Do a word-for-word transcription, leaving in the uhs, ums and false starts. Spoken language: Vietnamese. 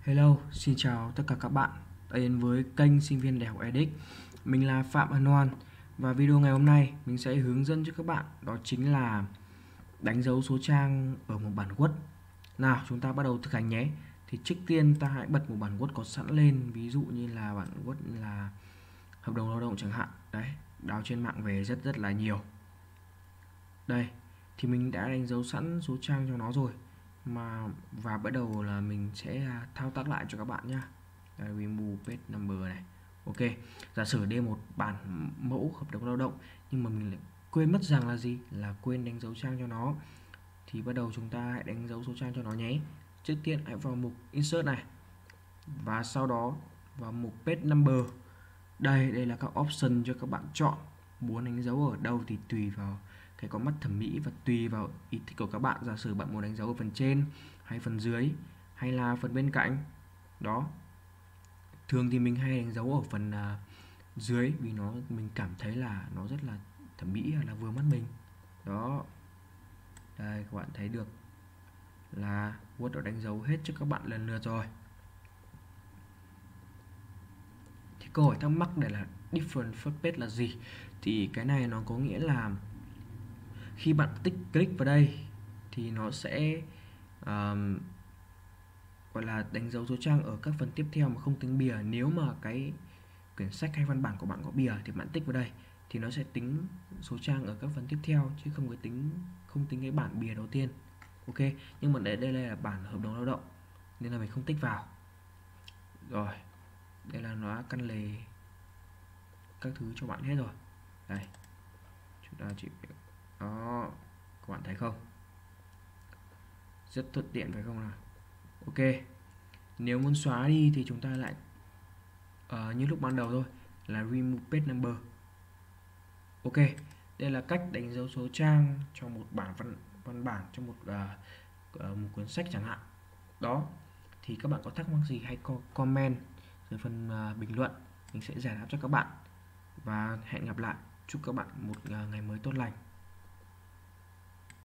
Hello, xin chào tất cả các bạn đã đến với kênh Sinh viên Đại học Edix. Mình là Phạm Ân Hoan và video ngày hôm nay mình sẽ hướng dẫn cho các bạn đó chính là đánh dấu số trang ở một bản Word. Nào, chúng ta bắt đầu thực hành nhé. Thì trước tiên ta hãy bật một bản Word có sẵn lên, ví dụ như là bản Word là hợp đồng lao động chẳng hạn. Đấy, đào trên mạng về rất rất là nhiều. Đây, thì mình đã đánh dấu sẵn số trang cho nó rồi mà và bắt đầu là mình sẽ thao tác lại cho các bạn nhé. Remove page number này. Ok, giả sử đây một bản mẫu hợp đồng lao động nhưng mà mình lại quên mất rằng là gì, là quên đánh dấu trang cho nó, thì bắt đầu chúng ta hãy đánh dấu số trang cho nó nhé. Trước tiên hãy vào mục insert này và sau đó vào mục page number. Đây, đây là các option cho các bạn chọn muốn đánh dấu ở đâu thì tùy vào cái con mắt thẩm mỹ và tùy vào ý thích của các bạn. Giả sử bạn muốn đánh dấu ở phần trên hay phần dưới hay là phần bên cạnh đó. Thường thì mình hay đánh dấu ở phần uh, dưới vì nó mình cảm thấy là nó rất là thẩm mỹ là vừa mắt mình. Đó. Đây, các bạn thấy được là Word đã đánh dấu hết cho các bạn lần lượt rồi. Thì câu hỏi thắc mắc đây là different first page là gì? Thì cái này nó có nghĩa là khi bạn tích click vào đây thì nó sẽ um, gọi là đánh dấu số trang ở các phần tiếp theo mà không tính bìa. Nếu mà cái quyển sách hay văn bản của bạn có bìa thì bạn tích vào đây thì nó sẽ tính số trang ở các phần tiếp theo chứ không có tính không tính cái bản bìa đầu tiên. Ok, nhưng mà đây đây là bản hợp đồng lao động nên là mình không tích vào. Rồi, đây là nó căn lề các thứ cho bạn hết rồi. Đây, chúng ta chỉ đó, các bạn thấy không, rất thuận tiện phải không nào? Ok, nếu muốn xóa đi thì chúng ta lại uh, như lúc ban đầu thôi, là remove page number. Ok, đây là cách đánh dấu số trang cho một bản văn văn bản trong một uh, uh, một cuốn sách chẳng hạn. Đó, thì các bạn có thắc mắc gì hãy có comment dưới phần uh, bình luận, mình sẽ giải đáp cho các bạn. Và hẹn gặp lại, chúc các bạn một uh, ngày mới tốt lành.